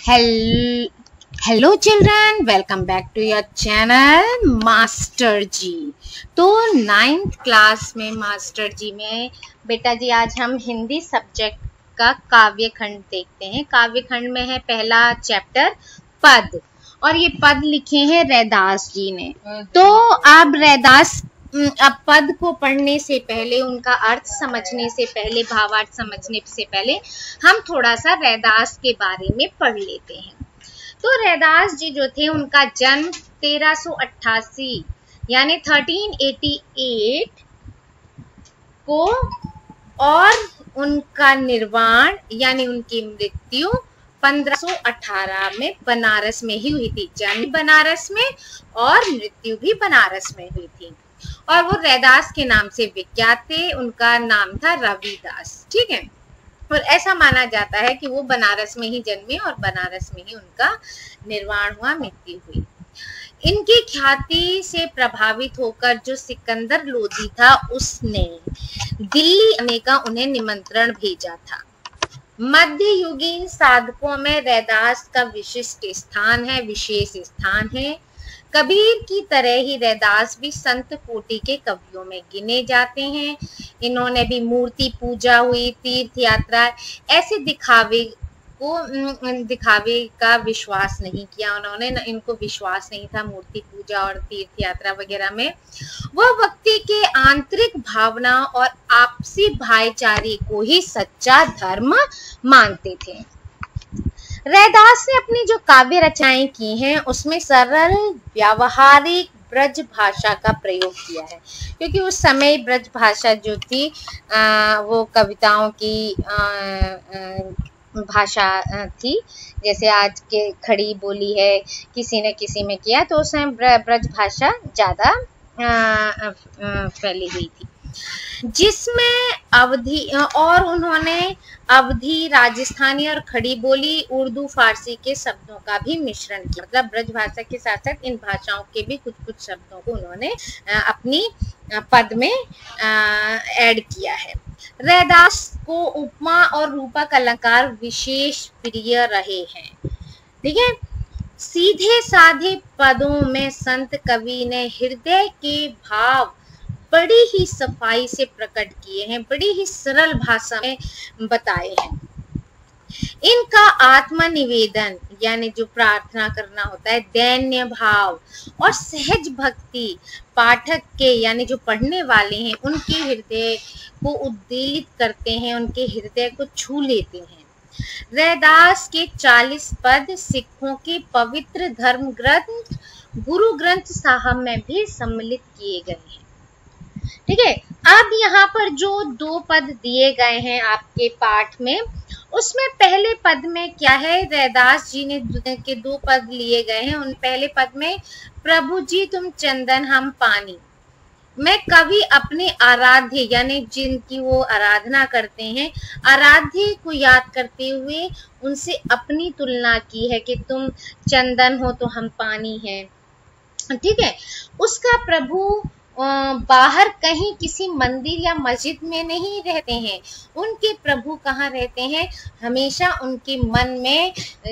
Hello children, welcome back to your channel master ji. तो 9th class में master जी में बेटा जी आज हम हिंदी सब्जेक्ट का काव्य खंड देखते हैं। काव्य खंड में है पहला चैप्टर पद, और ये पद लिखे हैं रैदास जी ने। तो अब रैदास अब पद को पढ़ने से पहले, उनका अर्थ समझने से पहले, भावार्थ समझने से पहले हम थोड़ा सा रैदास के बारे में पढ़ लेते हैं। तो रैदास जी जो थे उनका जन्म 1388 यानी 1388 को, और उनका निर्वाण यानी उनकी मृत्यु 1518 में बनारस में ही हुई थी। जन्म बनारस में और मृत्यु भी बनारस में हुई थी, और वो रैदास के नाम से विख्यात थे। उनका नाम था रविदास, ठीक है। और ऐसा माना जाता है कि वो बनारस में ही जन्मे और बनारस में ही उनका निर्वाण हुआ, मृत्यु हुई। इनकी ख्याति से प्रभावित होकर जो सिकंदर लोदी था उसने दिल्ली आने का उन्हें निमंत्रण भेजा था। मध्ययुगीन साधकों में रैदास का विशिष्ट स्थान है, विशेष स्थान है। कबीर की तरह ही रैदास भी संत कोटि के कवियों में गिने जाते हैं। इन्होंने भी मूर्ति पूजा हुई, तीर्थ यात्रा, ऐसे दिखावे का विश्वास नहीं किया उन्होंने। इनको विश्वास नहीं था मूर्ति पूजा और तीर्थ यात्रा वगैरह में। वह व्यक्ति के आंतरिक भावना और आपसी भाईचारे को ही सच्चा धर्म मानते थे। रैदास ने अपनी जो काव्य रचनाएं की हैं उसमें सरल व्यावहारिक ब्रज भाषा का प्रयोग किया है, क्योंकि उस समय ब्रज भाषा जो थी वो कविताओं की भाषा थी। जैसे आज के खड़ी बोली है, किसी ने किसी में किया, तो उस समय ब्रज भाषा ज्यादा फैली हुई थी, जिसमें अवधी, और उन्होंने अवधी, राजस्थानी और खड़ी बोली, उर्दू, फारसी के शब्दों का भी मिश्रण किया। मतलब ब्रज भाषा के साथ साथ इन भाषाओं के भी कुछ कुछ शब्दों को उन्होंने अपनी पद में ऐड किया है। रैदास को उपमा और रूपक अलंकार विशेष प्रिय रहे हैं, ठीक है। सीधे साधे पदों में संत कवि ने हृदय के भाव बड़ी ही सफाई से प्रकट किए हैं, बड़ी ही सरल भाषा में बताए हैं। इनका आत्मनिवेदन यानी जो प्रार्थना करना होता है, दैन्य भाव और सहज भक्ति पाठक के यानी जो पढ़ने वाले हैं उनके हृदय को उद्वेलित करते हैं, उनके हृदय को छू लेते हैं। रैदास के 40 पद सिखों के पवित्र धर्म ग्रंथ गुरु ग्रंथ साहब में भी सम्मिलित किए गए हैं, ठीक है। अब यहाँ पर जो 2 पद दिए गए हैं आपके पाठ में, उसमें पहले पद में क्या है, रैदास जी ने के 2 पद लिए गए हैं। उन पहले पद में प्रभु जी तुम चंदन हम पानी, मैं कवि अपने आराध्य यानी जिनकी वो आराधना करते हैं, आराध्य को याद करते हुए उनसे अपनी तुलना की है कि तुम चंदन हो तो हम पानी हैं, ठीक है। उसका प्रभु बाहर कहीं किसी मंदिर या मस्जिद में नहीं रहते हैं। उनके प्रभु कहाँ रहते हैं? हमेशा उनके मन में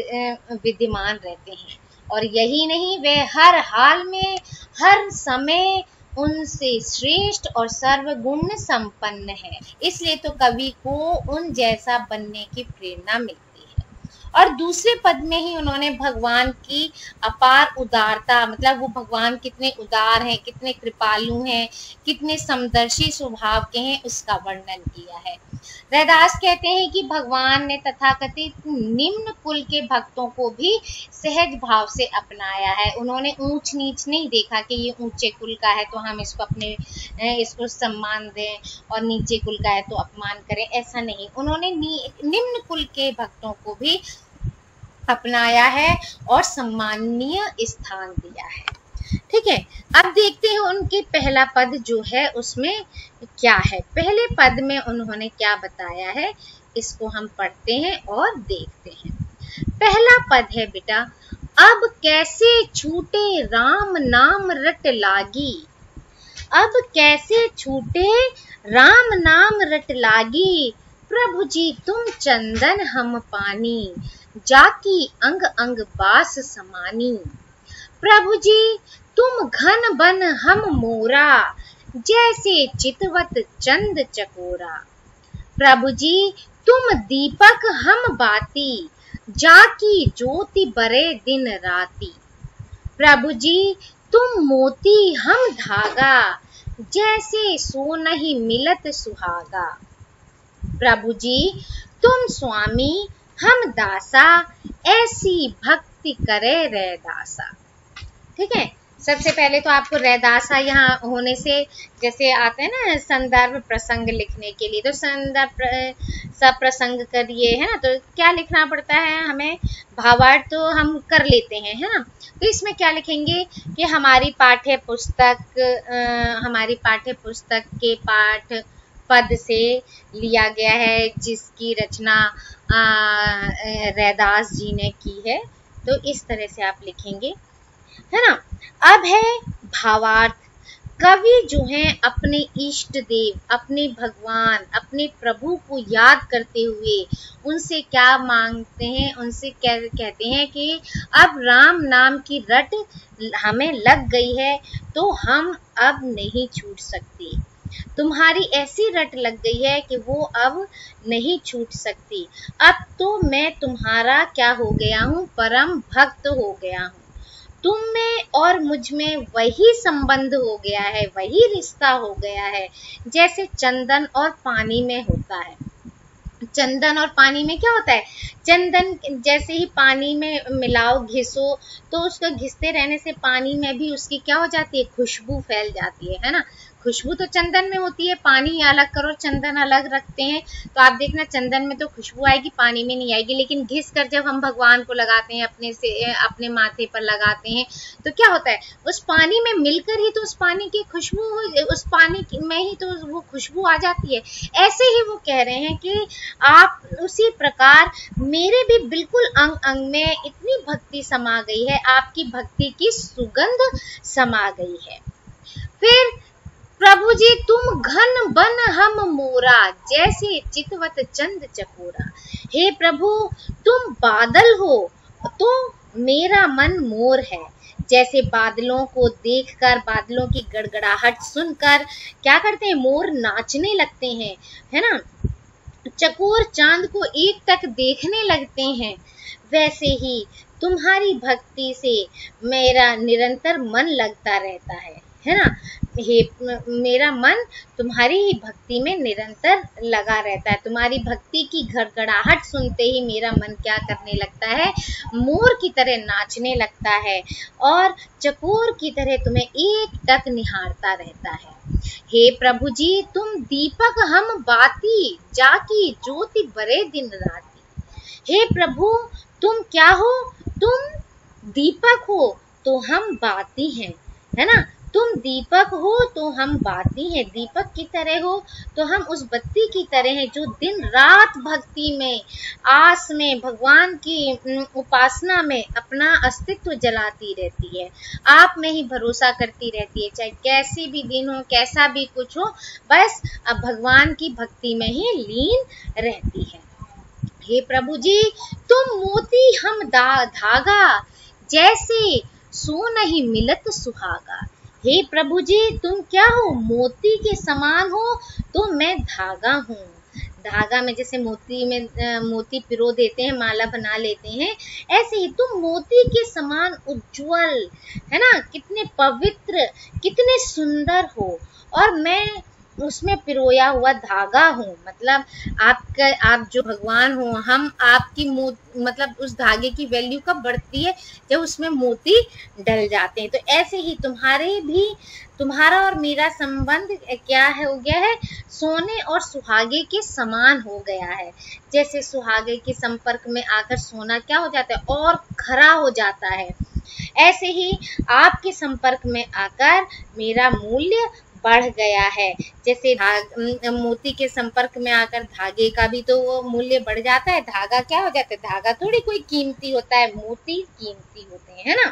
विद्यमान रहते हैं। और यही नहीं, वे हर हाल में, हर समय उनसे श्रेष्ठ और सर्वगुण संपन्न है। इसलिए तो कवि को उन जैसा बनने की प्रेरणा मिलती है। और दूसरे पद में ही उन्होंने भगवान की अपार उदारता, मतलब वो भगवान कितने उदार हैं, कितने कृपालु हैं, कितने समदर्शी स्वभाव के हैं, उसका वर्णन किया है। रैदास कहते हैं कि भगवान ने तथाकथित निम्न कुल के भक्तों को भी सहज भाव से अपनाया है। उन्होंने ऊंच नीच नहीं देखा कि ये ऊंचे कुल का है तो हम इसको सम्मान दें, और नीचे कुल का है तो अपमान करें, ऐसा नहीं। उन्होंने निम्न कुल के भक्तों को भी अपनाया है और सम्माननीय स्थान दिया है, ठीक है। अब देखते हैं उनके पहला पद जो है उसमें क्या है। पहले पद में उन्होंने क्या बताया है, इसको हम पढ़ते हैं और देखते हैं। पहला पद है बेटा, अब कैसे छूटे राम नाम रट लागी, अब कैसे छूटे राम नाम रट लागी, प्रभु जी तुम चंदन हम पानी, जाकी अंग अंग बास समानी। प्रभु जी तुम घन बन हम मोरा, जैसे चितवत चंद चकोरा। प्रभु जी तुम दीपक हम बाती, जाकी ज्योति बरे दिन राती। प्रभु जी तुम मोती हम धागा, जैसे सोनहि मिलत सुहागा। प्रभु जी तुम स्वामी हम दासा, ऐसी भक्ति करे रैदासा। ठीक है, सबसे पहले तो आपको रैदासा यहाँ होने से जैसे आते हैं ना संदर्भ प्रसंग लिखने के लिए, तो संदर्भ सब प्रसंग करिए, है ना। तो क्या लिखना पड़ता है हमें, भावार्थ तो हम कर लेते हैं, है ना। तो इसमें क्या लिखेंगे कि हमारी पाठ्य पुस्तक के पाठ पद से लिया गया है, जिसकी रचना रैदास जी ने की है। तो इस तरह से आप लिखेंगे, है ना। अब है भावार्थ। कवि जो हैं अपने इष्ट देव, अपने भगवान, अपने प्रभु को याद करते हुए उनसे क्या मांगते हैं, उनसे क्या कहते हैं कि अब राम नाम की रट हमें लग गई है, तो हम अब नहीं छूट सकते। तुम्हारी ऐसी रट लग गई है कि वो अब नहीं छूट सकती। अब तो मैं तुम्हारा क्या हो गया हूँ, परम भक्त हो गया हूँ। तुम में और मुझ में वही संबंध हो गया है, वही रिश्ता हो गया है, जैसे चंदन और पानी में होता है। चंदन और पानी में क्या होता है, चंदन जैसे ही पानी में मिलाओ, घिसो, तो उसको घिसते रहने से पानी में भी उसकी क्या हो जाती है, खुशबू फैल जाती है ना। खुशबू तो चंदन में होती है, पानी अलग करो चंदन अलग रखते हैं, तो आप देखना चंदन में तो खुशबू आएगी, पानी में नहीं आएगी। लेकिन घिस कर जब हम भगवान को लगाते हैं, अपने माथे पर लगाते हैं, तो क्या होता है, उस पानी में मिलकर ही तो उस पानी की खुशबू, उस पानी में ही तो वो खुशबू आ जाती है। ऐसे ही वो कह रहे हैं कि आप उसी प्रकार मेरे भी बिल्कुल अंग अंग में इतनी भक्ति समा गई है, आपकी भक्ति की सुगंध समा गई है। फिर प्रभु जी तुम घन बन हम मोरा, जैसे चितवत चंद चकोरा। हे प्रभु तुम बादल हो तो मेरा मन मोर है। जैसे बादलों को देखकर, बादलों की गड़गड़ाहट सुनकर क्या करते हैं, मोर नाचने लगते हैं, है ना। चकोर चांद को एक टक देखने लगते हैं। वैसे ही तुम्हारी भक्ति से मेरा निरंतर मन लगता रहता है ना। हे मेरा मन तुम्हारी ही भक्ति में निरंतर लगा रहता है। तुम्हारी भक्ति की घड़घड़ाहट सुनते ही मेरा मन क्या करने लगता है, मोर की तरह नाचने लगता है और चकोर की तरह तुम्हें एक टक निहारता रहता है। हे प्रभु जी तुम दीपक हम बाती, जाकी ज्योति बरे दिन राती। हे प्रभु तुम क्या हो, तुम दीपक हो तो हम बाती हैं, है ना। तुम दीपक हो तो हम बाती हैं, दीपक की तरह हो तो हम उस बत्ती की तरह हैं जो दिन रात भक्ति में, आस में, भगवान की उपासना में अपना अस्तित्व जलाती रहती है। आप में ही भरोसा करती रहती है, चाहे कैसे भी दिन हो, कैसा भी कुछ हो, बस अब भगवान की भक्ति में ही लीन रहती है। हे प्रभु जी तुम मोती हम धागा, जैसे सो नहीं मिलत सुहागा। हे प्रभु जी तुम क्या हो, मोती के समान हो तो मैं धागा हूँ। धागा में जैसे मोती में मोती पिरो देते हैं, माला बना लेते हैं, ऐसे ही तुम मोती के समान उज्जवल, है ना, कितने पवित्र, कितने सुंदर हो, और मैं उसमें पिरोया हुआ धागा हूँ। मतलब आप जो भगवान हो, हम आपकी मतलब उस धागे की वैल्यू कब बढ़ती है, जब उसमें मोती डल जाते हैं। तो ऐसे ही तुम्हारा और मेरा संबंध क्या है, हो गया है, सोने और सुहागे के समान हो गया है। जैसे सुहागे के संपर्क में आकर सोना क्या हो जाता है, और खरा हो जाता है, ऐसे ही आपके संपर्क में आकर मेरा मूल्य बढ़ गया है। जैसे मोती के संपर्क में आकर धागे का भी तो वो मूल्य बढ़ जाता है, धागा क्या हो जाता है, धागा थोड़ी कोई कीमती होता है, मोती कीमती होते हैं, है ना।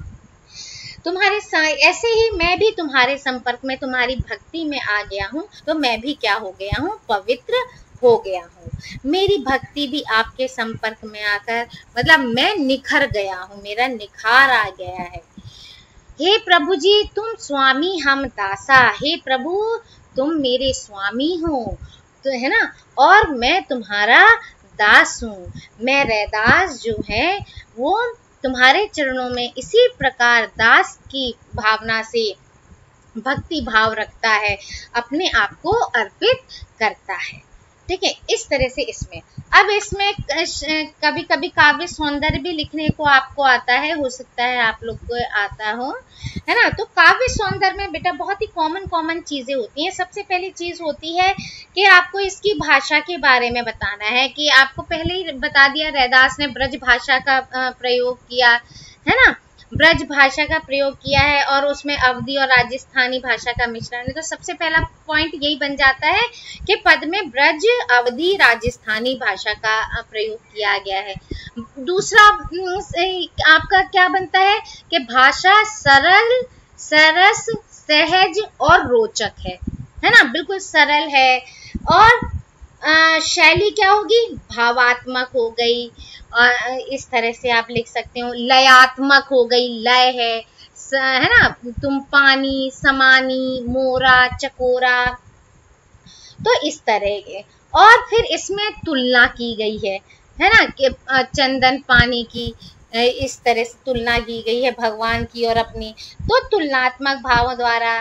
तुम्हारे ऐसे ही मैं भी तुम्हारे संपर्क में, तुम्हारी भक्ति में आ गया हूँ, तो मैं भी क्या हो गया हूँ, पवित्र हो गया हूँ। मेरी भक्ति भी आपके संपर्क में आकर मतलब मैं निखर गया हूँ, मेरा निखार आ गया है। हे प्रभु जी तुम स्वामी हम दासा, हे प्रभु तुम मेरे स्वामी हो, तो है ना, और मैं तुम्हारा दास हूँ। मैं रैदास जो है वो तुम्हारे चरणों में इसी प्रकार दास की भावना से भक्ति भाव रखता है, अपने आप को अर्पित करता है। ठीक है, इस तरह से इसमें अब इसमें कभी कभी काव्य सौंदर्य भी लिखने को आपको आता है, हो सकता है आप लोग को आता हो, है ना। तो काव्य सौंदर्य में बेटा बहुत ही कॉमन चीजें होती हैं। सबसे पहली चीज होती है कि आपको इसकी भाषा के बारे में बताना है, कि आपको पहले ही बता दिया रैदास ने ब्रज भाषा का प्रयोग किया है ना, ब्रज भाषा का प्रयोग किया है और उसमें अवधी और राजस्थानी भाषा का मिश्रण है। तो सबसे पहला पॉइंट यही बन जाता है कि पद में ब्रज अवधी राजस्थानी भाषा का प्रयोग किया गया है। दूसरा आपका क्या बनता है कि भाषा सरल, सरस, सहज और रोचक है ना, बिल्कुल सरल है। और शैली क्या होगी, भावात्मक हो गई, इस तरह से आप लिख सकते हो। लयात्मक हो गई, लय है ना, तुम पानी, समानी, मोरा, चकोरा, तो इस तरह के। और फिर इसमें तुलना की गई है ना, कि चंदन पानी की इस तरह से तुलना की गई है भगवान की और अपनी। तो तुलनात्मक भावों द्वारा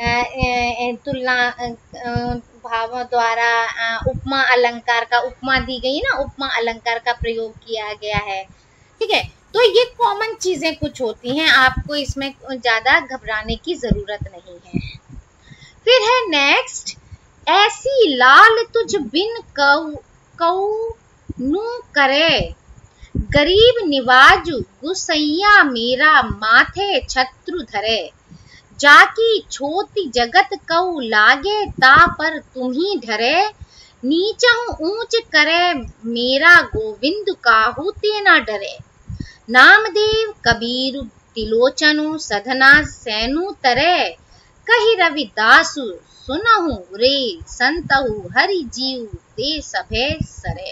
भावों द्वारा उपमा अलंकार का, उपमा दी गई ना, उपमा अलंकार का प्रयोग किया गया है। ठीक है, तो ये कॉमन चीजें कुछ होती हैं, आपको इसमें ज्यादा घबराने की जरूरत नहीं है। फिर है नेक्स्ट, ऐसी लाल तुझ बिन कऊ नू करे, गरीब निवाज गुसैया मेरा माथे छत्रु धरे, जाकी छोटी जगत कऊ लागे ता पर तुम्ही धरे, नीचहु ऊंच करे मेरा गोविंद काहू ते न डरे, नामदेव कबीर तिलोचनु सधना सैनु तरे, कही रविदासु सुनहु रे संतहु हरि जीव ते सभे सरे।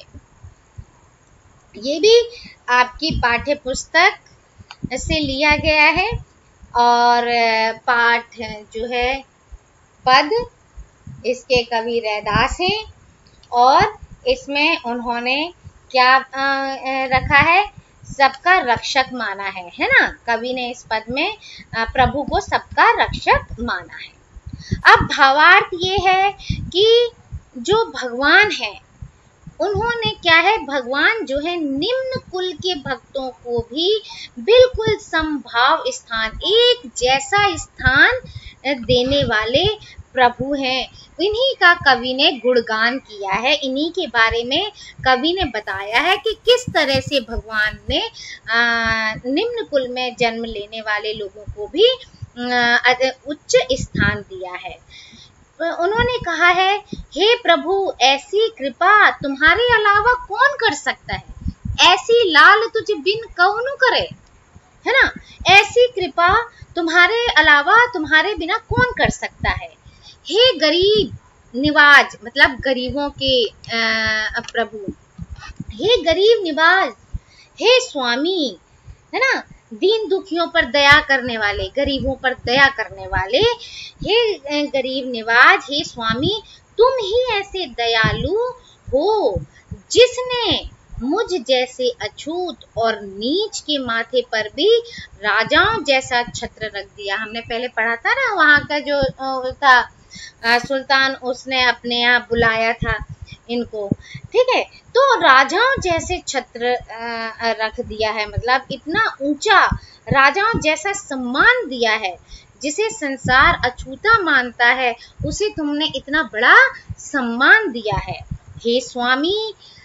ये भी आपकी पाठ्य पुस्तक से लिया गया है और पाठ जो है पद इसके कवि रैदास हैं और इसमें उन्होंने क्या रखा है, सबका रक्षक माना है ना। कवि ने इस पद में प्रभु को सबका रक्षक माना है। अब भावार्थ ये है कि जो भगवान है उन्होंने क्या है, भगवान जो है निम्न कुल के भक्तों को भी बिल्कुल समभाव स्थान, एक जैसा स्थान देने वाले प्रभु हैं। इन्हीं का कवि ने गुणगान किया है, इन्हीं के बारे में कवि ने बताया है कि किस तरह से भगवान ने निम्न कुल में जन्म लेने वाले लोगों को भी उच्च स्थान दिया है। उन्होंने कहा है, हे प्रभु ऐसी कृपा तुम्हारे अलावा कौन कर सकता है, ऐसी लाल तुझे बिन कौन करे, है ना, ऐसी कृपा तुम्हारे अलावा तुम्हारे बिना कौन कर सकता है। हे गरीब निवाज, मतलब गरीबों के प्रभु, हे गरीब निवाज, हे स्वामी, है ना, दीन दुखियों पर दया करने वाले, गरीबों पर दया करने वाले, हे गरीब निवाज, हे स्वामी, तुम ही ऐसे दयालु हो जिसने मुझ जैसे अछूत और नीच के माथे पर भी राजाओं जैसा छत्र रख दिया। हमने पहले पढ़ा था ना, वहां का जो था सुल्तान, उसने अपने यहाँ बुलाया था इनको, ठीक है। तो राजाओं जैसे छत्र रख दिया है, मतलब इतना ऊंचा राजाओं जैसा सम्मान दिया है, जिसे संसार अछूता मानता है उसे तुमने इतना बड़ा सम्मान दिया है। हे स्वामी,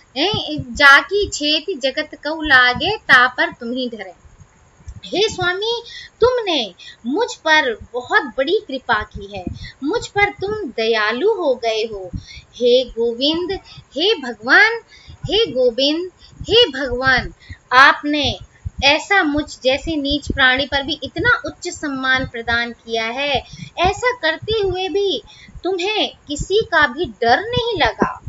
जाकी छेति जगत कऊ लागे ता पर तुम ही धरे। हे स्वामी, तुमने मुझ पर बहुत बड़ी कृपा की है, मुझ पर तुम दयालु हो गए हो। हे गोविंद, हे भगवान, हे गोविंद, हे भगवान, आपने ऐसा मुझ जैसे नीच प्राणी पर भी इतना उच्च सम्मान प्रदान किया है, ऐसा करते हुए भी तुम्हें किसी का भी डर नहीं लगा।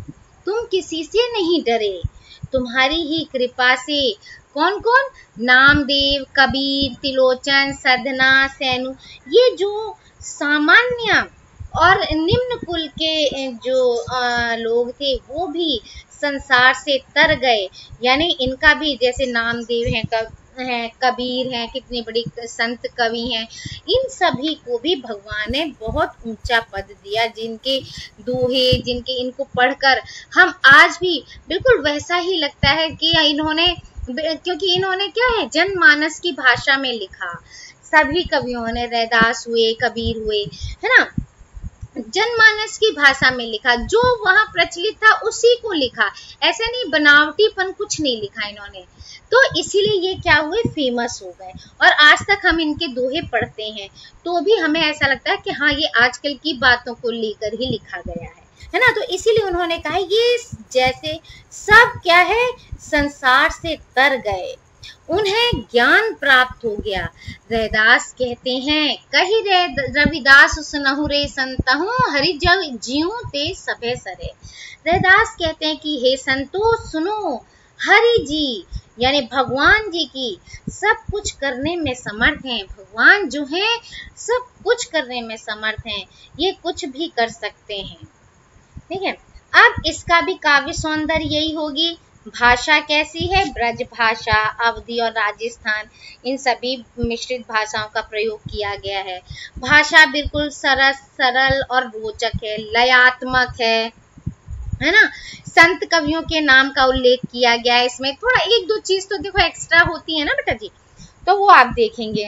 तुम किसी से नहीं डरे, तुम्हारी ही कृपा से। कौन कौन? नामदेव, कबीर, त्रिलोचन, सधना, सैनु। ये जो सामान्य और निम्न कुल के जो लोग थे वो भी संसार से तर गए, यानी इनका भी, जैसे नामदेव हैं, कबीर हैं, कितने बड़े संत कवि हैं, इन सभी को भी भगवान ने बहुत ऊंचा पद दिया, जिनके दोहे, जिनके इनको पढ़कर हम आज भी बिल्कुल वैसा ही लगता है कि इन्होंने, क्योंकि इन्होंने क्या है, जनमानस की भाषा में लिखा। सभी कवियों ने, रैदास हुए, कबीर हुए, है ना, जनमानस की भाषा में लिखा, जो वहां प्रचलित था उसी को लिखा, ऐसे नहीं बनावटीपन कुछ नहीं लिखा इन्होंने। तो इसीलिए ये क्या हुए, फेमस हो गए, और आज तक हम इनके दोहे पढ़ते हैं तो भी हमें ऐसा लगता है कि हाँ, ये आजकल की बातों को लेकर ही लिखा गया है ना। तो इसीलिए उन्होंने कहा ये जैसे सब क्या है, संसार से तर गए, उन्हें ज्ञान प्राप्त हो गया। रैदास कहते हैं, कही रविदास सुनहु रे संतहु, हरि जग जियो ते सभे सरे। रैदास कहते हैं कि हे संतो सुनो, हरि जी यानी भगवान जी की सब कुछ करने में समर्थ हैं। भगवान जो हैं सब कुछ करने में समर्थ हैं, ये कुछ भी कर सकते हैं। ठीक है, अब इसका भी काव्य सौंदर्य यही होगी। भाषा कैसी है, ब्रज भाषा, अवधी और राजस्थान, इन सभी मिश्रित भाषाओं का प्रयोग किया गया है। भाषा बिल्कुल सरल और रोचक है, लयात्मक है ना। संत कवियों के नाम का उल्लेख किया गया है इसमें। थोड़ा एक दो चीज तो देखो एक्स्ट्रा होती है ना बेटा जी, तो वो आप देखेंगे।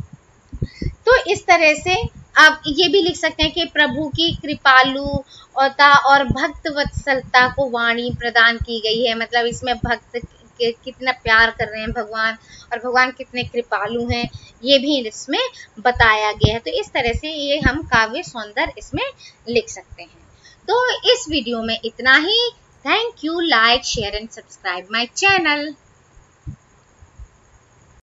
तो इस तरह से आप ये भी लिख सकते हैं कि प्रभु की कृपालुता और भक्त वत्सलता को वाणी प्रदान की गई है, मतलब इसमें भक्त कितना प्यार कर रहे हैं भगवान, और भगवान कितने कृपालु हैं, ये भी इसमें बताया गया है। तो इस तरह से ये हम काव्य सौंदर्य इसमें लिख सकते हैं। तो इस वीडियो में इतना ही। Thank you, like, share and subscribe my channel.